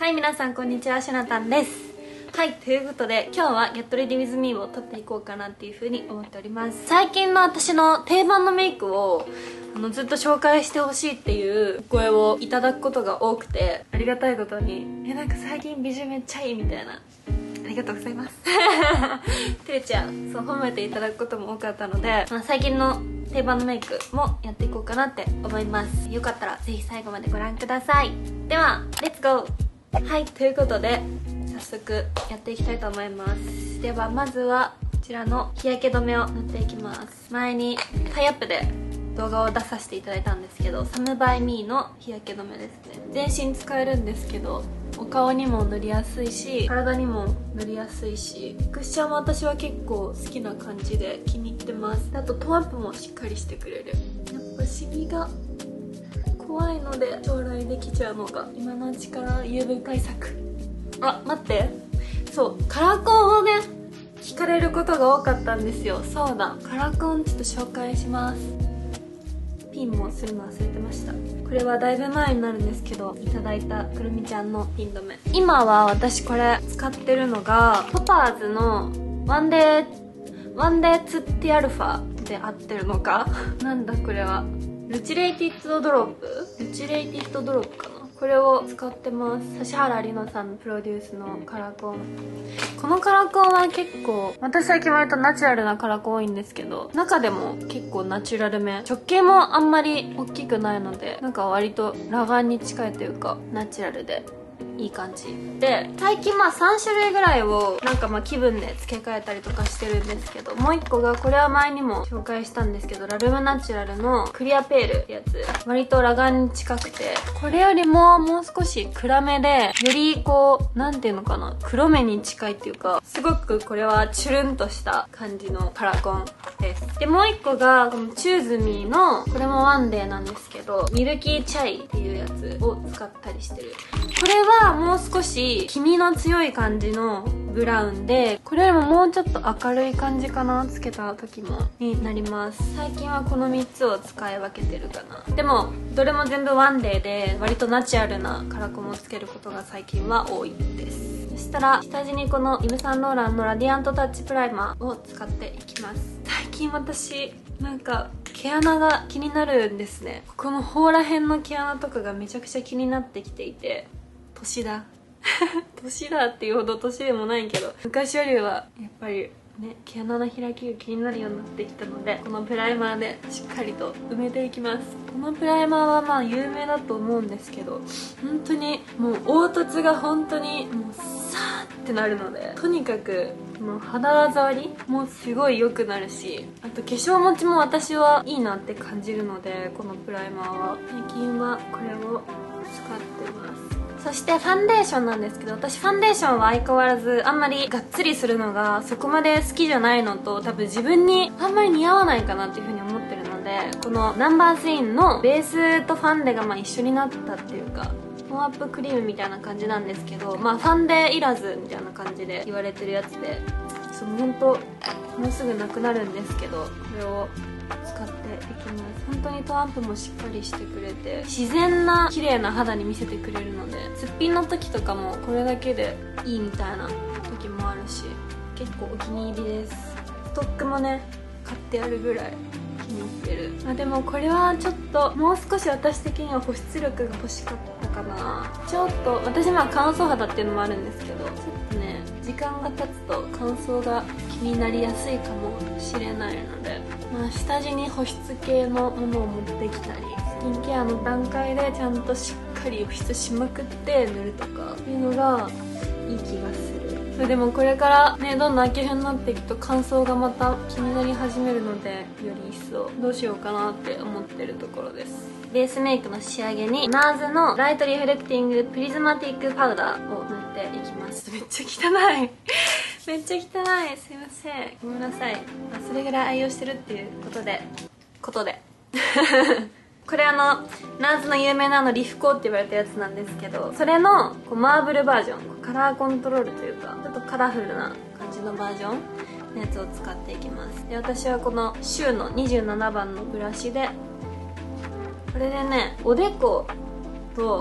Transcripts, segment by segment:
はい、皆さんこんにちは、しなたんです。はい、ということで今日は Get Ready With Me を撮っていこうかなっていう風に思っております。最近の私の定番のメイクをずっと紹介してほしいっていうお声をいただくことが多くて、ありがたいことになんか最近美女めっちゃいいみたいな、ありがとうございますてれちゃん、そう褒めていただくことも多かったので、最近の定番のメイクもやっていこうかなって思います。よかったらぜひ最後までご覧ください。ではレッツゴー。はい、ということで早速やっていきたいと思います。ではまずはこちらの日焼け止めを塗っていきます。前にタイアップで動画を出させていただいたんですけど、サムバイミーの日焼け止めですね。全身使えるんですけど、お顔にも塗りやすいし体にも塗りやすいし、クッションも私は結構好きな感じで気に入ってます。あとトーンアップもしっかりしてくれる。やっぱシミが怖いので将来できちゃうのが今のうちから UV 対策。あ、待って、そうカラコンをね聞かれることが多かったんですよ。そうだ、カラコンちょっと紹介します。ピンもするの忘れてました。これはだいぶ前になるんですけどいただいたくるみちゃんのピン止め。今は私これ使ってるのがトパーズのワンデーツッティアルファで合ってるのかなんだこれは、ルチレイティッドドロップかな。これを使ってます。指原莉乃さんのプロデュースのカラコン。このカラコンは結構私最近割とナチュラルなカラコン多いんですけど、中でも結構ナチュラルめ、直径もあんまり大きくないのでなんか割と裸眼に近いというかナチュラルでいい感じで、最近3種類ぐらいをなんか気分で付け替えたりとかしてるんですけど、もう1個がこれは前にも紹介したんですけど、ラルムナチュラルのクリアペールってやつ。割と裸眼に近くて、これよりももう少し暗めで、よりこうなんていうのかな、黒目に近いっていうか、すごくこれはチュルンとした感じのカラコンです。でもう1個がこのチューズミーの、これもワンデーなんですけど、ミルキーチャイっていうやつを使ったりしてる。これはもう少し黄身の強い感じのブラウンで、これよりももうちょっと明るい感じかな、つけた時もになります。最近はこの3つを使い分けてるかな。でもどれも全部ワンデーで割とナチュラルなカラコンをつけることが最近は多いです。そしたら下地にこのイヴ・サンローランのラディアントタッチプライマーを使っていきます。最近私なんか毛穴が気になるんですね。ここの方ら辺の毛穴とかがめちゃくちゃ気になってきていて、年だ年だっていうほど年でもないけど、昔よりはやっぱりね毛穴の開きが気になるようになってきたので、このプライマーでしっかりと埋めていきます。このプライマーは有名だと思うんですけど、本当にもう凹凸が本当にもうサーってなるので、とにかくもう肌触りもすごい良くなるし、あと化粧持ちも私はいいなって感じるので、このプライマーは最近はこれを使ってます。そしてファンデーションなんですけど、私ファンデーションは相変わらずあんまりがっつりするのがそこまで好きじゃないのと、多分自分にあんまり似合わないかなっていう風に思ってるので、このナンバー3のベースとファンデが一緒になったっていうか、トーンアップクリームみたいな感じなんですけど、ファンデいらずみたいな感じで言われてるやつで、本当もうすぐなくなるんですけど、これを使っていきます。本当にトーンアップもしっかりしてくれて、自然な綺麗な肌に見せてくれるので、すっぴんの時とかもこれだけでいいみたいな時もあるし、結構お気に入りです。ストックもね買ってあるぐらい気に入ってる。でもこれはちょっともう少し私的には保湿力が欲しかったかな。ちょっと私乾燥肌っていうのもあるんですけど、ちょっとね時間が経つと乾燥が気になりやすいかもしれないので、下地に保湿系のものを持ってきたり、スキンケアの段階でちゃんとしっかり保湿しまくって塗るとかいうのがいい気がする。でもこれからねどんどん秋冬になっていくと乾燥がまた気になり始めるので、より一層どうしようかなって思ってるところです。ベースメイクの仕上げに NARS のライトリフレクティングプリズマティックパウダーを塗っていきます。めっちゃ汚いめっちゃ汚い、すいません、ごめんなさい。それぐらい愛用してるっていうことでこれNARS の有名なリフコーって言われたやつなんですけど、それのマーブルバージョン、カラーコントロールというかちょっとカラフルな感じのバージョンのやつを使っていきます。で、私はこのシューの27番のブラシで、これでねおでこと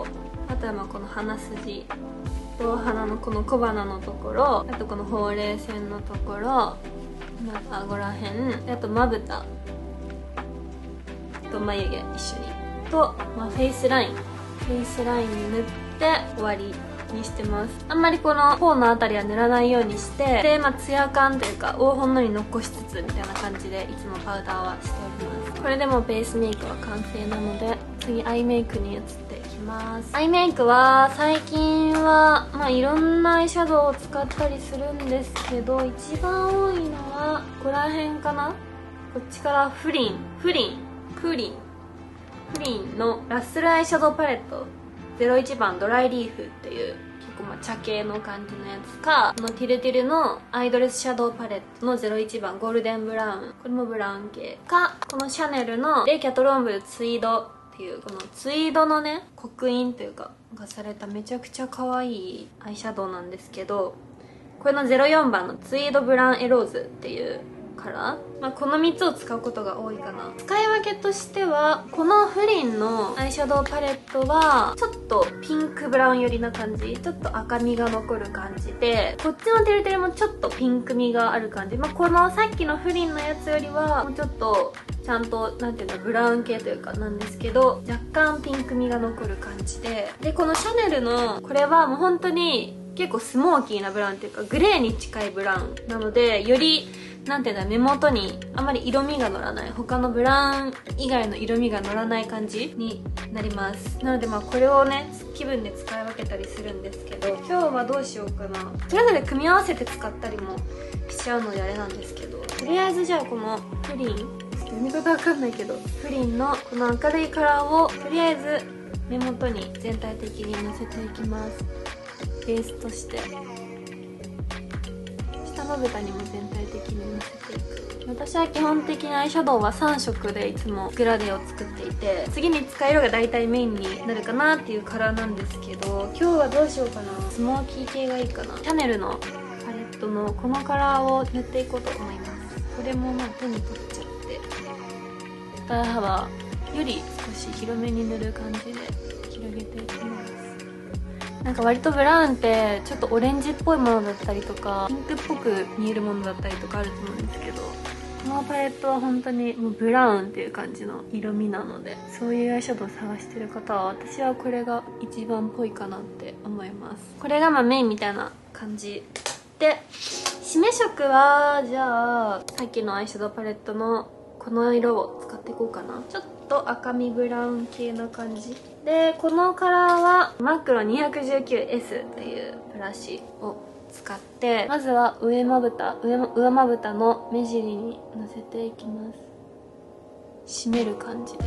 あとはまあこの鼻筋と鼻のこの小鼻のところ、あとこのほうれい線のところ、また顎らへん、あとまぶたと眉毛一緒にと、まあ、フェイスラインに塗って終わりにしてます。あんまりこの頬のあたりは塗らないようにして、で、まあ、ツヤ感というかをほんのり残しつつみたいな感じでいつもパウダーはしております。これでもベースメイクは完成なので、次アイメイクに移っていきます。アイメイクは最近はまあいろんなアイシャドウを使ったりするんですけど、一番多いのはここら辺かな。こっちからフリンのラッスルアイシャドウパレット01番ドライリーフっていう結構まあ茶系の感じのやつか、このティルティルのアイドレスシャドウパレットの01番ゴールデンブラウン、これもブラウン系か、このシャネルのレイキャトロンブルツイードっていうこのツイードのね刻印というかがされためちゃくちゃ可愛いアイシャドウなんですけど、これの04番のツイードブラウンエローズっていうカラー、まあ、この3つを使うことが多いかな。使い分けとしてはこのフリンのアイシャドウパレットはちょっとピンクブラウン寄りな感じ、ちょっと赤みが残る感じで、こっちのテルテルもちょっとピンクみがある感じ、まあ、このさっきのフリンのやつよりはもうちょっとちゃんとなんていうのブラウン系というかなんですけど、若干ピンクみが残る感じで、このシャネルのこれはもう本当に結構スモーキーなブラウンっていうかグレーに近いブラウンなので、よりなんていうんだ、目元にあまり色味が乗らない、他のブラウン以外の色味が乗らない感じになります。なのでまあこれをね気分で使い分けたりするんですけど、今日はどうしようかな。それぞれ組み合わせて使ったりもしちゃうのであれなんですけど、とりあえずじゃあこのフリン、読み方わかんないけどフリンのこの明るいカラーをとりあえず目元に全体的にのせていきます。ベースとして下まぶたにも全体的にのせていく。私は基本的にアイシャドウは3色でいつもグラデを作っていて、次に使う色が大体メインになるかなっていうカラーなんですけど、今日はどうしようかな。スモーキー系がいいかな。シャネルのパレットのこのカラーを塗っていこうと思います。これもまあ手に取っちゃって二重幅より少し広めに塗る感じで広げていきます。なんか割とブラウンってちょっとオレンジっぽいものだったりとかピンクっぽく見えるものだったりとかあると思うんですけど、このパレットは本当にもうブラウンっていう感じの色味なので、そういうアイシャドウを探してる方は私はこれが一番っぽいかなって思います。これがまあメインみたいな感じで、締め色はじゃあさっきのアイシャドウパレットのこの色を使っていこうかな。ちょっと赤みブラウン系な感じで、このカラーはマクロ 219S っていうブラシを使って、まずは上まぶたの目尻にのせていきます。締める感じで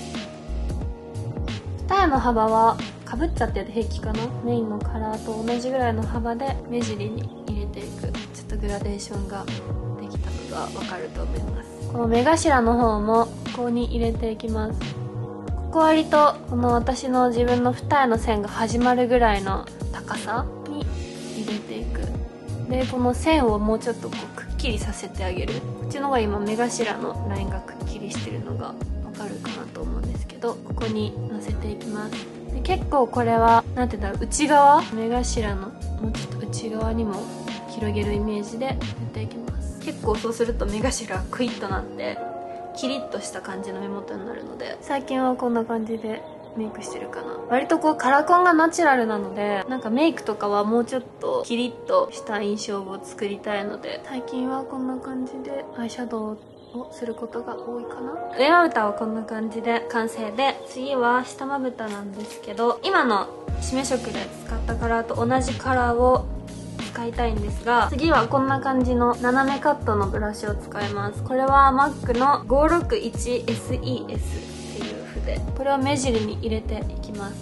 二重の幅はかぶっちゃってて平気かな。メインのカラーと同じぐらいの幅で目尻に入れていく。ちょっとグラデーションができたのがわかると思います。この目頭の方もここに入れていきます。ここ割とこの私の自分の二重の線が始まるぐらいの高さに入れていく。でこの線をもうちょっとこうくっきりさせてあげる。こっちの方が今目頭のラインがくっきりしてるのがわかるかなと思うんですけど、ここにのせていきます。で結構これはなんて言うんだろう、内側、目頭のもうちょっと内側にも広げるイメージで塗っていきます。結構そうすると目頭がクイッとなってキリッとした感じの目元になるので、最近はこんな感じでメイクしてるかな。割とこうカラコンがナチュラルなので、なんかメイクとかはもうちょっとキリッとした印象を作りたいので、最近はこんな感じでアイシャドウをすることが多いかな。上まぶたはこんな感じで完成で、次は下まぶたなんですけど、今の締め色で使ったカラーと同じカラーを使いたいんですが、次はこんな感じの斜めカットのブラシを使います。これは MAC の 561SES っていう筆、これを目尻に入れていきます。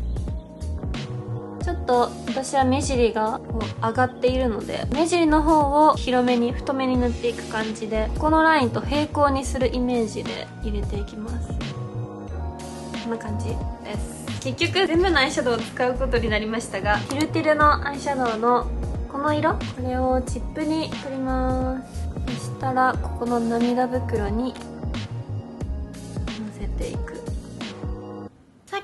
ちょっと私は目尻がこう上がっているので、目尻の方を広めに太めに塗っていく感じで、このラインと平行にするイメージで入れていきます。こんな感じです。結局全部のアイシャドウを使うことになりましたが、ティルティルのアイシャドウのこの色、これをチップに取ります。そしたらここの涙袋にのせていく。さっ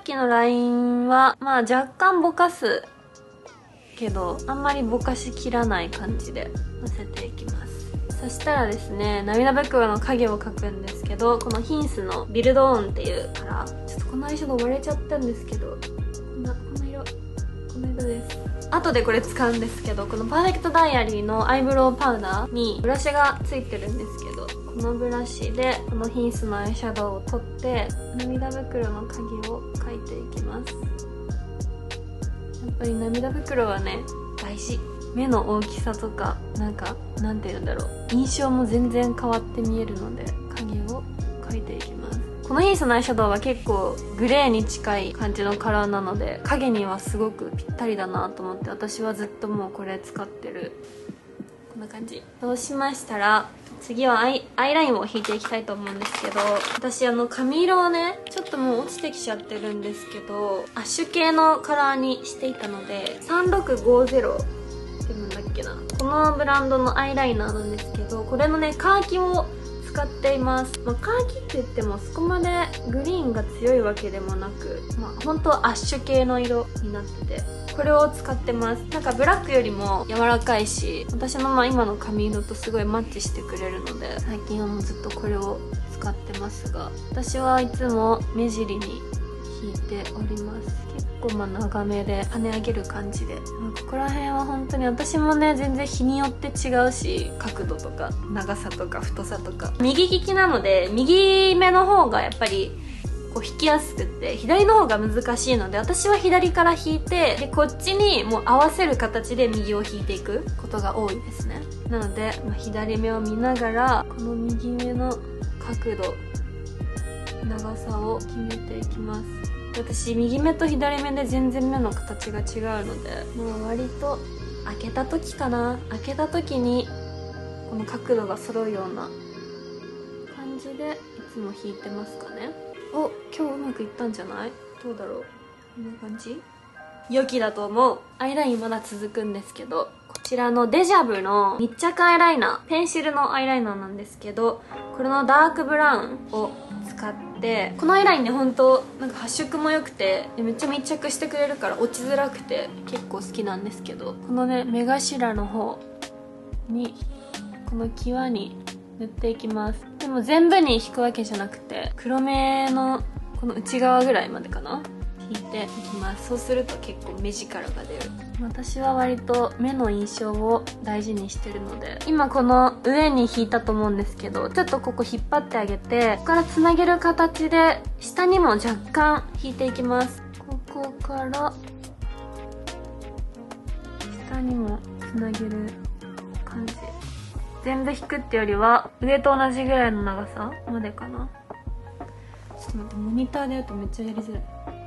きのラインはまあ若干ぼかすけど、あんまりぼかしきらない感じでのせていきます。そしたらですね、涙袋の影を描くんですけど、このヒンスのビルドオンっていうカラー、ちょっとこのアイシャドウ割れちゃったんですけど、この色です。後でこれ使うんですけど、このパーフェクトダイアリーのアイブロウパウダーにブラシがついてるんですけど、このブラシでこのヒンスのアイシャドウを取って涙袋の影を描いていきます。やっぱり涙袋はね、大事。目の大きさとか、なんて言うんだろう、印象も全然変わって見えるので、影を描いていきます。このヒンスのアイシャドウは結構グレーに近い感じのカラーなので、影にはすごくぴったりだなと思って、私はずっともうこれ使ってる。こんな感じ。そうしましたら、次はアイラインを引いていきたいと思うんですけど、私髪色をね、ちょっともう落ちてきちゃってるんですけど、アッシュ系のカラーにしていたので、3650ってなんだっけな、このブランドのアイライナーなんですけど、これのね、カーキを使っています。カーキって言ってもそこまでグリーンが強いわけでもなく、本当アッシュ系の色になってて、これを使ってます。ブラックよりも柔らかいし、私の今の髪色とすごいマッチしてくれるので、最近はもうずっとこれを使ってますが、私はいつも目尻に引いております。結構長めで跳ね上げる感じで、ここら辺は本当に私もね、全然日によって違うし、角度とか長さとか太さとか。右利きなので、右目の方がやっぱりこう引きやすくって、左の方が難しいので、私は左から引いて、でこっちにもう合わせる形で右を引いていくことが多いですね。なので、左目を見ながらこの右目の角度、長さを決めていきます。私右目と左目で全然目の形が違うので、もう割と開けた時かな、開けた時にこの角度が揃うような感じでいつも引いてますかね。お、今日うまくいったんじゃない？どうだろう、こんな感じ？良きだと思う。アイラインまだ続くんですけど、こちらのデジャブの密着アイライナー、ペンシルのアイライナーなんですけど、これのダークブラウンを使って、このアイラインね、ほんと発色も良くて、めっちゃ密着してくれるから落ちづらくて結構好きなんですけど、このね、目頭の方にこの際に塗っていきます。でも全部に引くわけじゃなくて、黒目のこの内側ぐらいまでかな、引いていきます。そうすると結構目力が出る。私は割と目の印象を大事にしてるので、今この上に引いたと思うんですけど、ちょっとここ引っ張ってあげて、ここからつなげる形で下にも若干引いていきます。ここから下にもつなげる感じ。全部引くってよりは上と同じぐらいの長さまでかな。ちょっと待って、モニターでやるとめっちゃやりづらい。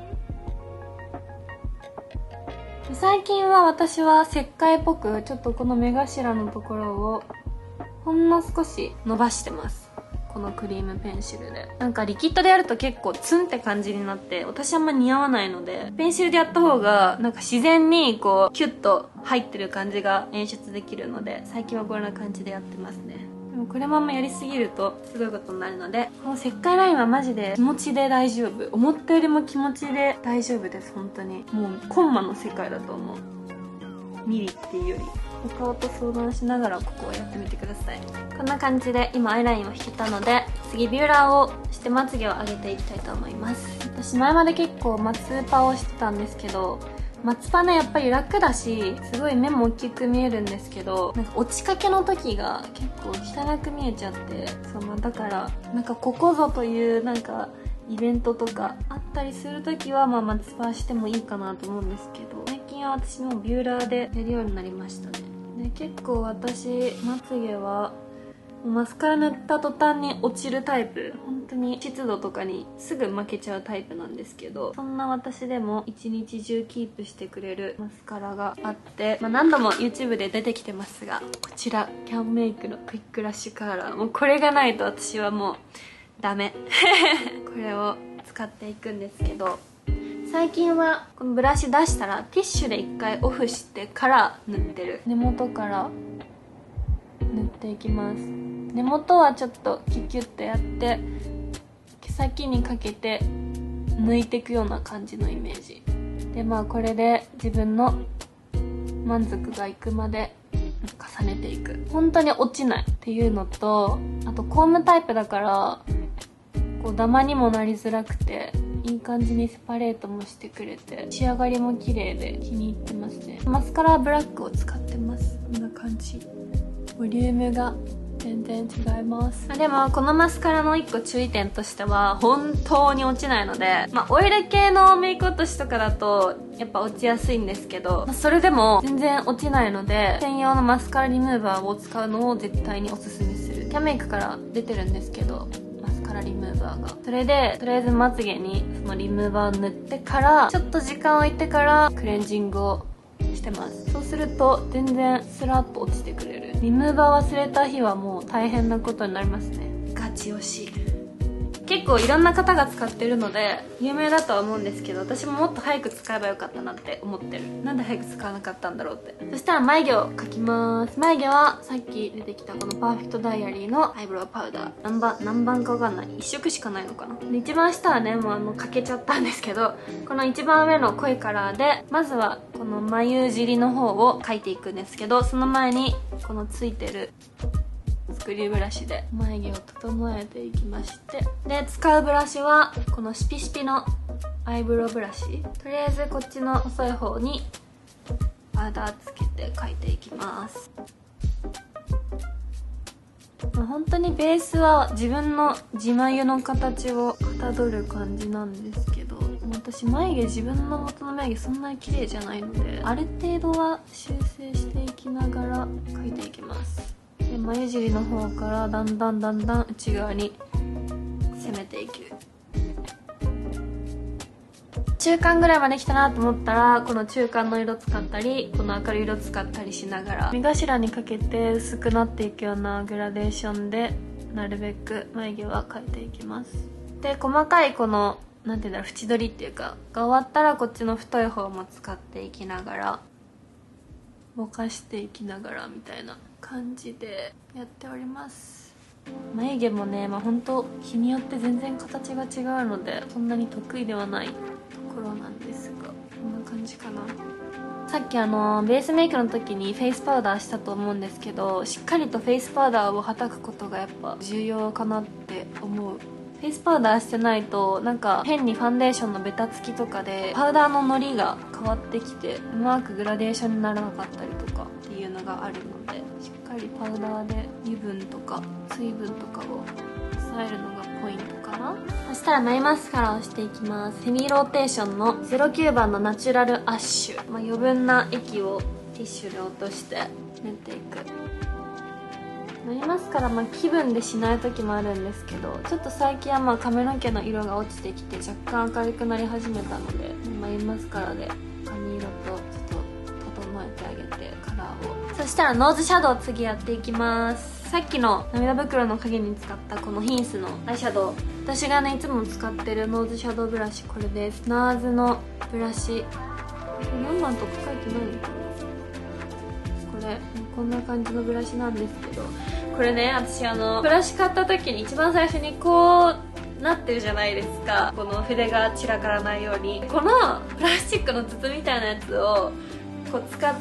最近は私は石灰っぽくちょっとこの目頭のところをほんの少し伸ばしてます。このクリームペンシルで。リキッドでやると結構ツンって感じになって、私あんま似合わないので、ペンシルでやった方が自然にこうキュッと入ってる感じが演出できるので、最近はこんな感じでやってますね。でもこれまんまやりすぎるとすごいことになるので、この石灰ラインはマジで気持ちで大丈夫。思ったよりも気持ちで大丈夫です。本当にもうコンマの世界だと思う。ミリっていうより。お顔と相談しながらここをやってみてください。こんな感じで今アイラインを引けたので、次ビューラーをしてまつげを上げていきたいと思います。私前まで結構マツパをしてたんですけど、マツパね、やっぱり楽だし、すごい目も大きく見えるんですけど、落ちかけの時が結構汚く見えちゃって、だからここぞというイベントとかあったりする時はマツパしてもいいかなと思うんですけど、最近は私もビューラーでやるようになりましたね。結構私まつげはマスカラ塗った途端に落ちるタイプ、本当に湿度とかにすぐ負けちゃうタイプなんですけど、そんな私でも一日中キープしてくれるマスカラがあって、何度も YouTube で出てきてますが、こちらキャンメイクのクイックラッシュカーラー、もうこれがないと私はもうダメこれを使っていくんですけど、最近はこのブラシ出したらティッシュで一回オフしてから塗ってる。根元から塗っていきます。根元はちょっとキュキュッとやって毛先にかけて抜いていくような感じのイメージで、まあこれで自分の満足がいくまで重ねていく。本当に落ちないっていうのと、あとコームタイプだからこうダマにもなりづらくて、いい感じにセパレートもしてくれて、仕上がりも綺麗で気に入ってますね。マスカラブラックを使ってます。こんな感じ。ボリュームが全然違います。でもこのマスカラの1個注意点としては、本当に落ちないので、まあオイル系のメイク落としとかだとやっぱ落ちやすいんですけど、それでも全然落ちないので、専用のマスカラリムーバーを使うのを絶対におすすめする。キャンメイクから出てるんですけど、マスカラリムーバーが。それでとりあえずまつげにそのリムーバーを塗ってから、ちょっと時間置いてからクレンジングをしてます。そうすると全然スラッと落ちてくれる。リムーバー忘れた日はもう大変なことになりますね。ガチ推し。結構いろんな方が使ってるので有名だとは思うんですけど、私ももっと早く使えばよかったなって思ってる。なんで早く使わなかったんだろうって。そしたら眉毛を描きます。眉毛はさっき出てきたこのパーフェクトダイアリーのアイブロウパウダー。何番かわかんない。1色しかないのかな。で一番下はね、もう描けちゃったんですけど、この一番上の濃いカラーでまずはこの眉尻の方を描いていくんですけど、その前にこのついてるスクリューブラシで眉毛を整えていきまして、で使うブラシはこのシピシピのアイブロウブラシ。とりあえずこっちの細い方にパウダーつけて描いていきます。本当にベースは自分の自眉の形をかたどる感じなんですけど、私眉毛、自分の元の眉毛そんなに綺麗じゃないので、ある程度は修正していきながら描いていきます。で眉尻の方からだんだん内側に攻めていく。中間ぐらいまで来たなと思ったら、この中間の色使ったりこの明るい色使ったりしながら、目頭にかけて薄くなっていくようなグラデーションでなるべく眉毛は描いていきます。で細かいこのなんていうんだろう、縁取りっていうかが終わったら、こっちの太い方も使っていきながらぼかしていきながらみたいな感じでやっております。眉毛もね、本当日によって全然形が違うのでそんなに得意ではないところなんですが、こんな感じかな。さっきベースメイクの時にフェイスパウダーしたと思うんですけど、しっかりとフェイスパウダーをはたくことがやっぱ重要かなって思う。フェイスパウダーしてないとなんか変にファンデーションのベタつきとかでパウダーののりが変わってきてうまくグラデーションにならなかったりとかっていうのがあるので、しっかりパウダーで油分とか水分とかを抑えるのがポイントかな。そしたら眉マスカラをしていきます。セミローテーションの09番のナチュラルアッシュ。余分な液をティッシュで落として塗っていく。眉マスカラ気分でしない時もあるんですけど、ちょっと最近は髪の毛の色が落ちてきて若干明るくなり始めたので、眉マスカラで髪色とちょっと整えてあげてカラーを。そしたらノーズシャドウ次やっていきます。さっきの涙袋の影に使ったこのヒンスのアイシャドウ、私がねいつも使ってるノーズシャドウブラシ、これです。ナーズのブラシ、何番とか書いてないのかな。これこんな感じのブラシなんですけど、これね、私ブラシ買った時に一番最初にこうなってるじゃないですか、この筆が散らからないように。このプラスチックの筒みたいなやつをこう使って、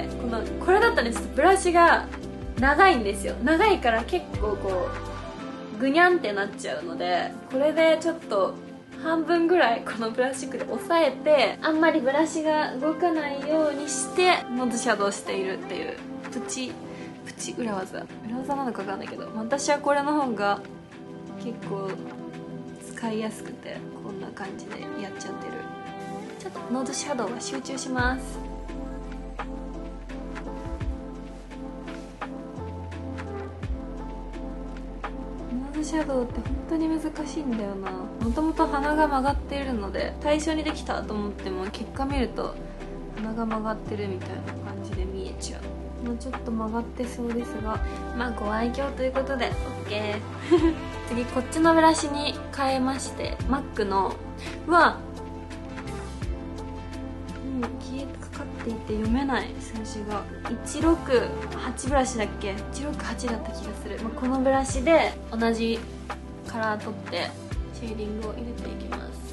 これだったらねちょっとブラシが長いんですよ。長いから結構こうぐにゃんってなっちゃうので、これでちょっと半分ぐらいこのプラスチックで押さえて、あんまりブラシが動かないようにしてノーズシャドウしているっていうプチ裏技なのか分かんないけど、私はこれの方が結構使いやすくてこんな感じでやっちゃってる。ちょっとノーズシャドウが集中します。ノーズシャドウって本当に難しいんだよな。もともと鼻が曲がっているので、最初にできたと思っても結果見ると鼻が曲がってるみたいな感じで見えちゃう。もうちょっと曲がってそうですが、ご愛嬌ということで OK 次こっちのブラシに変えまして、MAC のもう消えかかっていて読めない数字が168ブラシだっけ、168だった気がする。このブラシで同じカラー取ってシェーディングを入れていきます。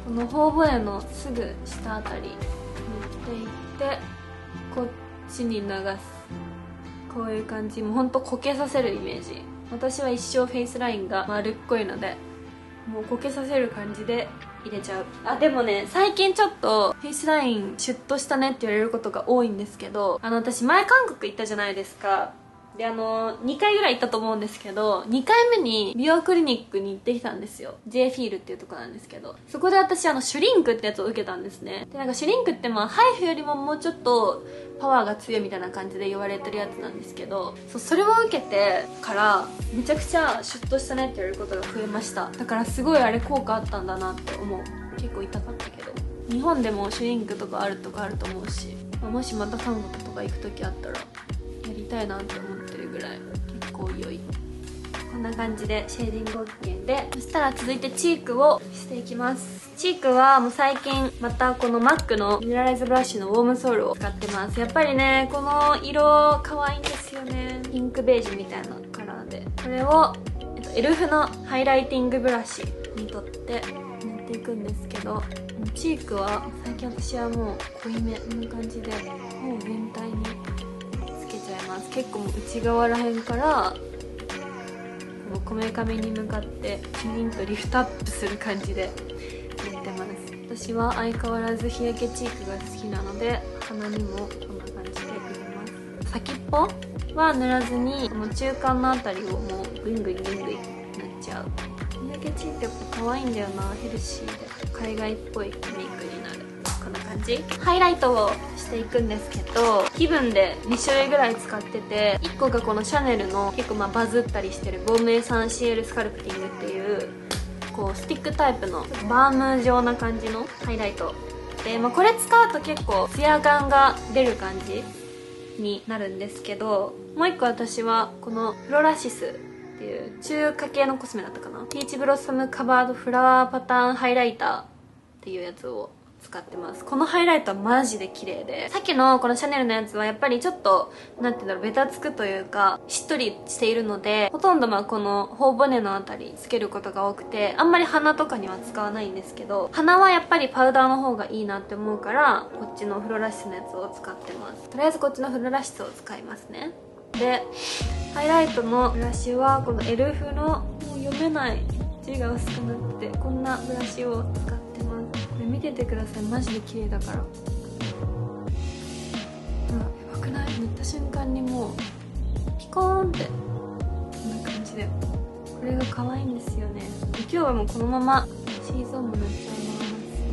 この頬骨のすぐ下あたり塗っていって、こっちに流す。こういう感じ。もうほんとこけさせるイメージ。私は一生フェイスラインが丸っこいので、もうこけさせる感じで入れちゃう。あ、でもね、最近ちょっとフェイスラインシュッとしたねって言われることが多いんですけど、私前韓国行ったじゃないですか。で2回ぐらい行ったと思うんですけど、2回目に美容クリニックに行ってきたんですよ。 J フィールっていうとこなんですけど、そこで私シュリンクってやつを受けたんですね。でなんかシュリンクってハイフよりももうちょっとパワーが強いみたいな感じで言われてるやつなんですけど、それを受けてからめちゃくちゃシュッとしたねって言われることが増えました。だからすごいあれ効果あったんだなって思う。結構痛かったけど、日本でもシュリンクとかあると思うし、もしまた韓国とか行く時あったらやりたいなって思ってるぐらい結構良い。こんな感じでシェーディング OK で、そしたら続いてチークをしていきます。チークはもう最近またこの MAC のミネラライズブラシのウォームソールを使ってます。やっぱりねこの色可愛いんですよね。ピンクベージュみたいなカラーで、これを、エルフのハイライティングブラシに取って塗っていくんですけど、チークは最近私はもう濃いめこんな感じでもう全体につけちゃいます。結構もう内側らへんからこめかみに向かってキュリンとリフトアップする感じで塗ってます。私は相変わらず日焼けチークが好きなので、鼻にもこんな感じで入れます。先っぽは塗らずにこの中間のあたりをもうグイングイグイングイ塗っちゃう。日焼けチークやっぱ可愛いんだよな。ヘルシーで海外っぽいメイクになる。こんな感じ。ハイライトをしていくんですけど、気分で2種類ぐらい使ってて、1個がこのシャネルの結構バズったりしてるボームエサンシエルスカルプティングっていうこうスティックタイプのバーム状な感じのハイライトで、これ使うと結構ツヤ感が出る感じになるんですけど、もう1個私はこのフロラシスっていう中華系のコスメだったかな、ピーチブロッサムカバードフラワーパターンハイライターっていうやつを使ってます。このハイライトはマジで綺麗で、さっきのこのシャネルのやつはやっぱりちょっとなんていうんだろう、ベタつくというかしっとりしているので、ほとんどこの頬骨のあたりつけることが多くて、あんまり鼻とかには使わないんですけど、鼻はやっぱりパウダーの方がいいなって思うからこっちのフロラシスのやつを使ってます。とりあえずこっちのフロラシスを使いますね。でハイライトのブラシはこのエルフのもう読めない字が薄くなってこんなブラシを使ってます。これ見ててください、マジで綺麗だから。やばくない？塗った瞬間にもうピコーンってこんな感じで、これが可愛いんですよね。今日はもうこのまま C ゾーンも塗っちゃいます。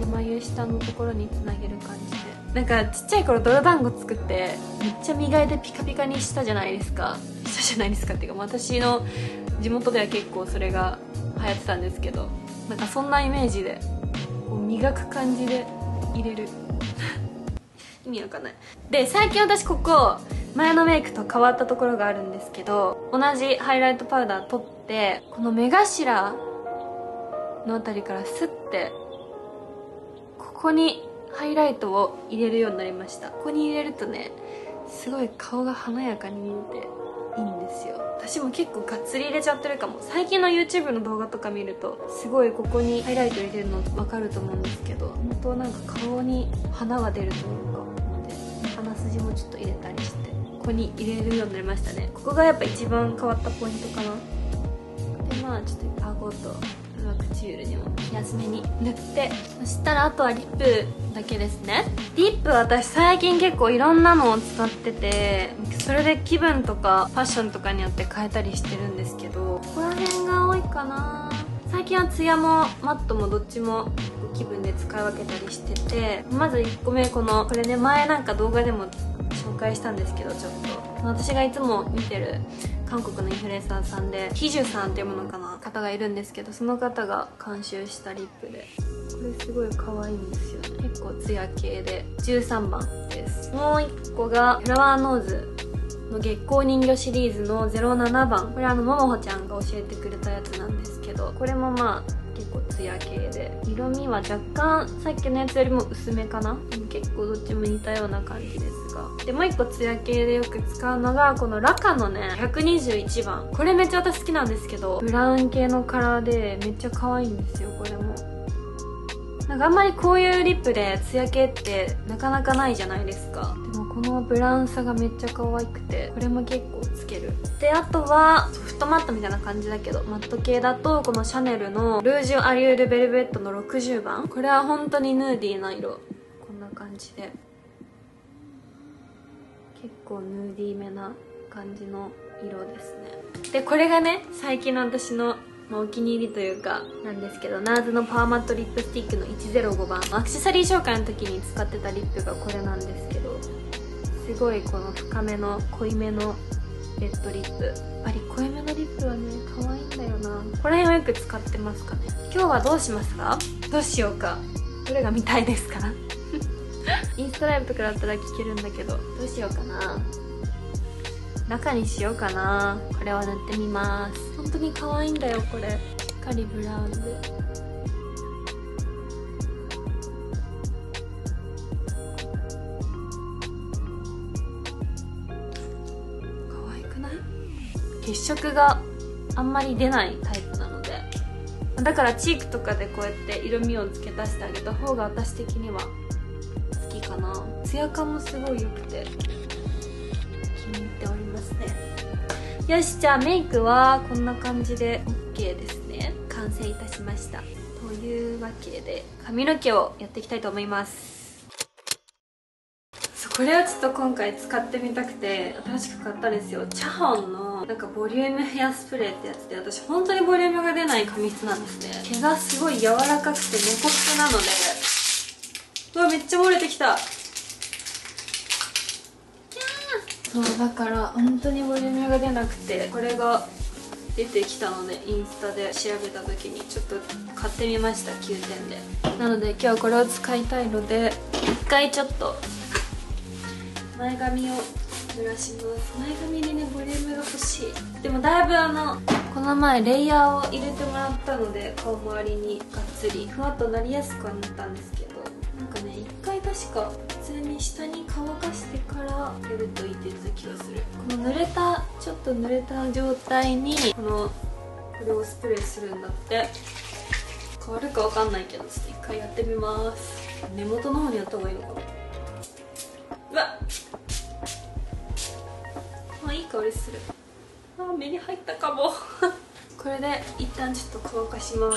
眉下のところにつなげる感じで。なんかちっちゃい頃泥団子作ってめっちゃ磨いてピカピカにしたじゃないですか。したじゃないですかっていうか、私の地元では結構それが流行ってたんですけど、なんかそんなイメージでこう磨く感じで入れる意味わかんない。で最近私ここ前のメイクと変わったところがあるんですけど、同じハイライトパウダー取ってこの目頭のあたりからスッてここにハイライトを入れるようになりました。ここに入れるとねすごい顔が華やかに見えていいんですよ。私も結構がっつり入れちゃってるかも。最近の YouTube の動画とか見るとすごいここにハイライト入れるの分かると思うんですけど、本当なんか顔に花が出るというか、で鼻筋もちょっと入れたりしてここに入れるようになりましたね。ここがやっぱ一番変わったポイントかな。でちょっと顎と唇にも安めに塗って、そしたらあとはリップだけですね。リップは私最近結構いろんなのを使ってて、それで気分とかファッションとかによって変えたりしてるんですけど、ここら辺が多いかな。最近はツヤもマットもどっちも気分で使い分けたりしてて、まず1個目これね、前なんか動画でも紹介したんですけど、ちょっと私がいつも見てる韓国のインフルエンサーさんでヒジュさんっていうものかな方がいるんですけど、その方が監修したリップで、これすごい可愛いんですよね。結構ツヤ系で13番です。もう1個がフラワーノーズの月光人魚シリーズの07番。これももほちゃんが教えてくれたやつなんですけど、これも結構ツヤ系で、色味は若干さっきのやつよりも薄めかな。結構どっちも似たような感じですが、でもう1個ツヤ系でよく使うのがこのラカのね121番。これめっちゃ私好きなんですけど、ブラウン系のカラーでめっちゃ可愛いんですよ。これもなんかあんまりこういうリップでツヤ系ってなかなかないじゃないですか。でもこのブラウンさがめっちゃ可愛くて、これも結構つける。であとはソフトマットみたいな感じだけど、マット系だとこのシャネルのルージュアリュールベルベットの60番。これは本当にヌーディーな色。こんな感じで結構ヌーディーめな感じの色ですね。でこれがね、最近の私のお気に入りというかなんですけど、NARS のパワーマットリップスティックの105番。アクセサリー紹介の時に使ってたリップがこれなんですけど、すごいこの深めの濃いめのレッドリップ。やっぱり濃いめのリップはね可愛いんだよな。この辺はよく使ってますかね。今日はどうしますか？どうしようか。どれが見たいですか？インスタライブとかだったら聞けるんだけど、どうしようかな。中にしようかな。これを塗ってみます。本当に可愛いんだよこれ。しっかりブラウンで。可愛くない？血色があんまり出ないタイプなので、だからチークとかでこうやって色味を付け足してあげた方が私的には好きかな。ツヤ感もすごい良くて気に入っておりますね。よし、じゃあメイクはこんな感じで OK ですね。完成いたしました。というわけで髪の毛をやっていきたいと思います。これをちょっと今回使ってみたくて新しく買ったんですよ。チャホンのなんかボリュームヘアスプレーってやつで、私本当にボリュームが出ない髪質なんですね。毛がすごい柔らかくて猫毛なので、うわめっちゃ漏れてきた。そうだから本当にボリュームが出なくて、これが出てきたのでインスタで調べた時にちょっと買ってみました。9点で。なので今日はこれを使いたいので、一回ちょっと前髪を濡らします。前髪にねボリュームが欲しい。でもだいぶこの前レイヤーを入れてもらったので、顔周りにがっつりふわっとなりやすくはなったんですけど、なんかね一回確か普通に下に乾かしてからやるといいって言ってた気がする。このちょっと濡れた状態にこれをスプレーするんだって。変わるかわかんないけど、ちょっと一回やってみます。根元の方にやった方がいいのかな。うわっ、いい香りする。目に入ったかも。これで一旦ちょっと乾かします。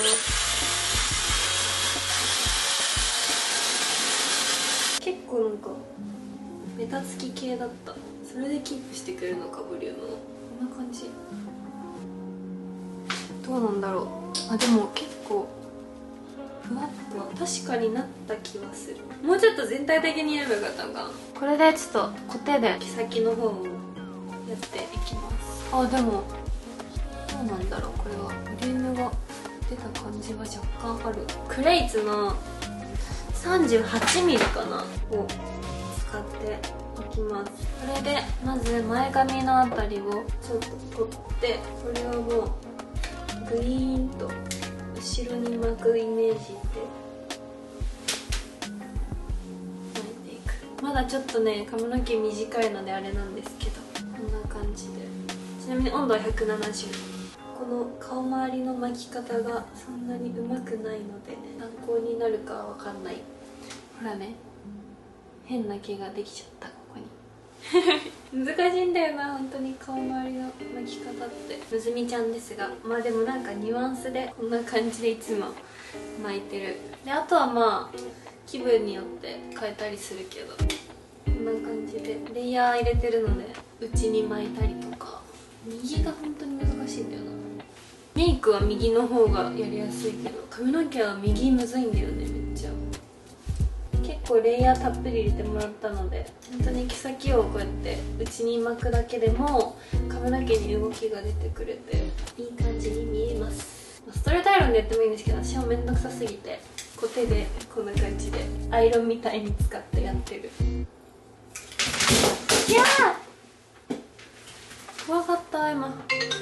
結構なんかベタつき系だった。それでキープしてくれるのかボリュームを。こんな感じ。どうなんだろう。でも結構ふわっと確かになった気はする。もうちょっと全体的にやればよかったのかな。これでちょっとコテで毛先の方をやっていきます。でもどうなんだろう。これはボリュームが出た感じは若干ある。クレイツの 38mm かなを使っていきます。これでまず前髪のあたりをちょっと取って、これをもうグイーンと後ろに巻くイメージで巻いていく。まだちょっとね髪の毛短いのであれなんですけど、こんな感じで。ちなみに温度は170。この顔周りの巻き方がそんなにうまくないので参考になるかは分かんない。ほらね、変な毛ができちゃった。ここに難しいんだよな本当に顔周りの巻き方って。むずみちゃんですが、でもなんかニュアンスでこんな感じでいつも巻いてる。であとは気分によって変えたりするけど、こんな感じでレイヤー入れてるので内に巻いたりとか。右が本当に難しいんだよな。メイクは右の方がやりやすいけど、髪の毛は右むずいんだよねめっちゃ。結構レイヤーたっぷり入れてもらったので、本当に毛先をこうやって内に巻くだけでも髪の毛に動きが出てくれていい感じに見えます。ストレートアイロンでやってもいいんですけど、私はめんどくさすぎてこう手でこんな感じでアイロンみたいに使ってやってる。いやー怖かった今。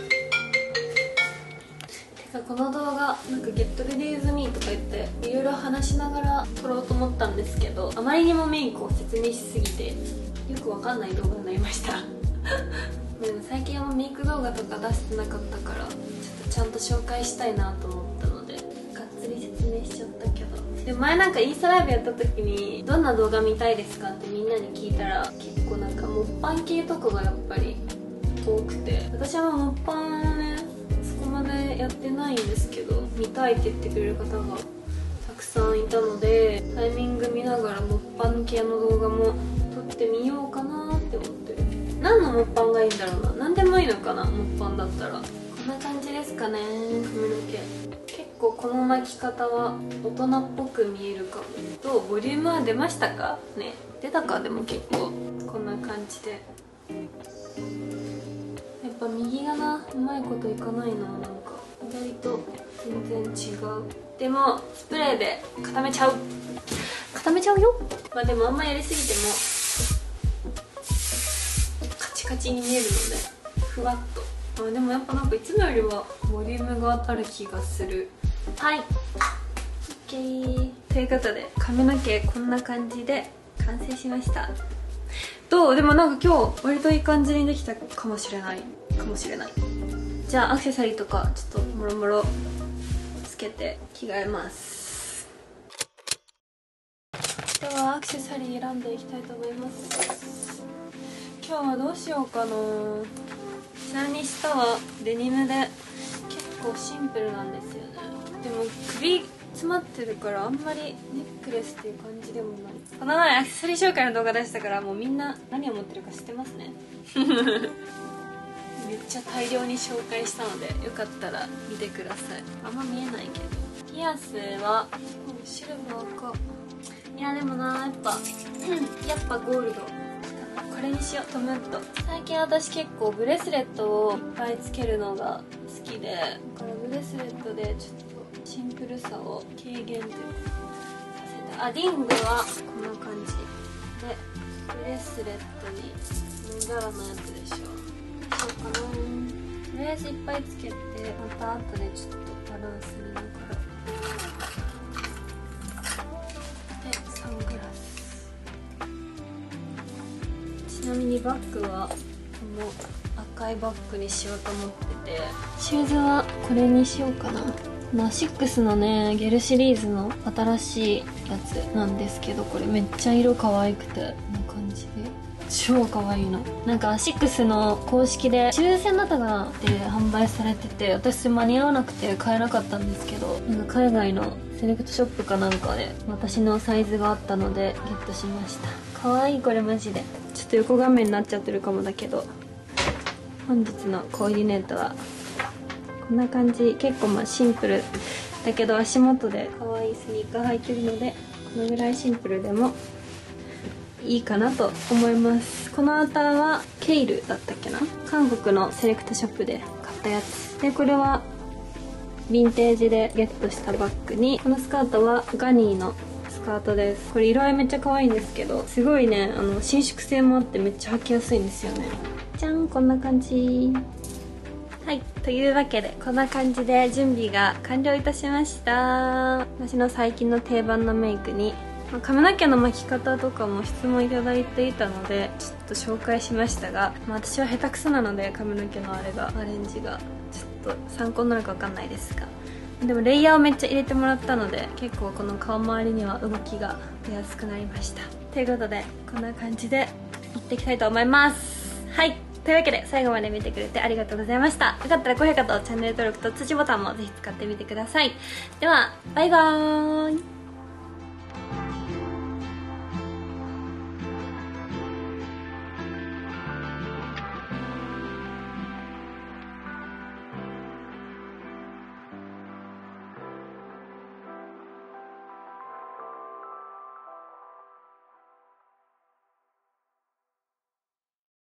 てかこの動画なんか「Get Ready With Me」とか言っていろいろ話しながら撮ろうと思ったんですけど、あまりにもメイクを説明しすぎてよくわかんない動画になりました。でも最近はメイク動画とか出してなかったから、ちょっとちゃんと紹介したいなと思ったのでがっつり説明しちゃったけど、 で前なんかインスタライブやった時にどんな動画見たいですかってみんなに聞いたら、結構なんかモッパン系とかがやっぱり多くて、私はモッパンねそこまでやってないんですけど、見たいって言ってくれる方がたくさんいたので、タイミング見ながらモッパン系の動画も撮ってみようかなって思ってる。何のモッパンがいいんだろうな。何でもいいのかな、モッパンだったら。こんな感じですかね、髪の毛。結構この巻き方は大人っぽく見えるかも。どう、ボリュームは出ましたかね。出たか。でも結構こんな感じで、やっぱ右がな、うまいこといかないな。なんか左と全然違う。でもスプレーで固めちゃうよ。まあでもあんまやりすぎてもカチカチに見えるのでふわっと。あ、でもやっぱなんかいつもよりはボリュームがある気がする。はい、 OK ということで髪の毛こんな感じで完成しました。どう？でもなんか今日割といい感じにできたかもしれない。じゃあアクセサリーとかちょっともろもろつけて着替えます。ではアクセサリー選んでいきたいと思います。今日はどうしようかな。ちなみに下はデニムで結構シンプルなんですよね。でも首詰まってるからあんまりネックレスっていう感じでもない。この前アクセサリー紹介の動画出したからもうみんな何を持ってるか知ってますね。めっちゃ大量に紹介したのでよかったら見てください。あんま見えないけど。ピアスはシルバーか。いやでもな、やっぱゴールド。これにしよう、トムッと。最近私結構ブレスレットをいっぱいつけるのが好きで、これブレスレットでちょっとシンプルさを軽減というかさせた。あ、リングはこんな感じで、ブレスレットにムガラのやつでしょ。どうかな。とりあえずいっぱいつけて、また後でちょっとバランス見ながら。でサングラス。ちなみにバッグはこの赤いバッグにしようと思ってて、シューズはこれにしようかな。アシックスのねゲルシリーズの新しいやつなんですけど、これめっちゃ色可愛くて、こんな感じで超可愛いの。なんかアシックスの公式で抽選だったかなで販売されてて、私間に合わなくて買えなかったんですけど、なんか海外のセレクトショップかなんかで私のサイズがあったのでゲットしました。可愛いこれマジで。ちょっと横画面になっちゃってるかもだけど、本日のコーディネートはこんな感じ。結構まあシンプルだけど足元で可愛いスニーカー履いてるので、このぐらいシンプルでもいいかなと思います。このアウターはケイルだったっけな、韓国のセレクトショップで買ったやつで、これはヴィンテージでゲットしたバッグに、このスカートはガニーのスカートです。これ色合いめっちゃ可愛いんですけど、すごいね伸縮性もあってめっちゃ履きやすいんですよね。じゃん、こんな感じ。はい、というわけでこんな感じで準備が完了いたしました。私の最近の定番のメイクに、髪の毛の巻き方とかも質問いただいていたのでちょっと紹介しましたが、私は下手くそなので髪の毛のアレンジがちょっと参考になるか分かんないですが、でもレイヤーをめっちゃ入れてもらったので結構この顔周りには動きが出やすくなりました。ということでこんな感じでいっていきたいと思います。はい、というわけで最後まで見てくれてありがとうございました。よかったら高評価とチャンネル登録と通知ボタンもぜひ使ってみてください。ではバイバーイ。